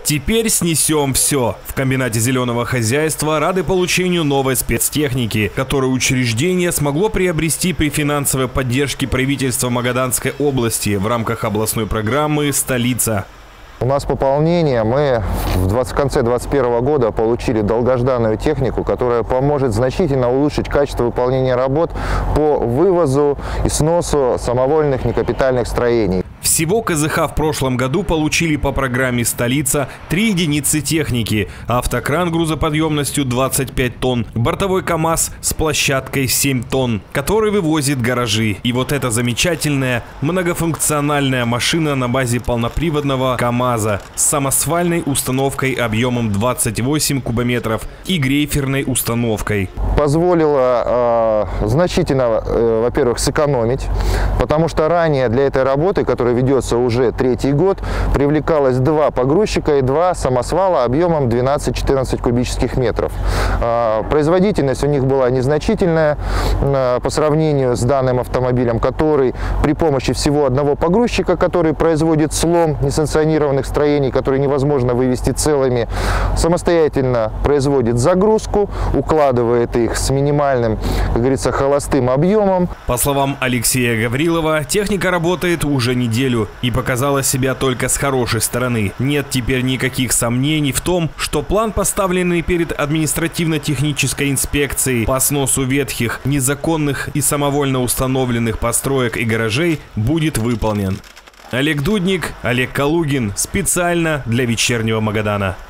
Теперь снесем все. В комбинате зеленого хозяйства рады получению новой спецтехники, которую учреждение смогло приобрести при финансовой поддержке правительства Магаданской области в рамках областной программы «Столица». У нас пополнение. Мы в конце 2021 года получили долгожданную технику, которая поможет значительно улучшить качество выполнения работ по вывозу и сносу самовольных некапитальных строений. Всего КЗХ в прошлом году получили по программе «Столица» 3 единицы техники. Автокран грузоподъемностью 25 тонн, бортовой КАМАЗ с площадкой 7 тонн, который вывозит гаражи. И вот эта замечательная многофункциональная машина на базе полноприводного КАМАЗа с самосвальной установкой объемом 28 кубометров и грейферной установкой. Позволило значительно, во-первых, сэкономить, потому что ранее для этой работы, которая ведется уже 3-й год, привлекалось 2 погрузчика и 2 самосвала объемом 12-14 кубических метров. Производительность у них была незначительная по сравнению с данным автомобилем, который при помощи всего одного погрузчика, который производит слом несанкционированных строений, которые невозможно вывести целыми, самостоятельно производит загрузку, укладывает их с минимальным, как говорится, холостым объемом. По словам Алексея Гаврилова, техника работает уже неделю и показала себя только с хорошей стороны. Нет теперь никаких сомнений в том, что план, поставленный перед административно-технической инспекцией по сносу ветхих, незаконных и самовольно установленных построек и гаражей, будет выполнен. Олег Дудник, Олег Калугин. Специально для «Вечернего Магадана».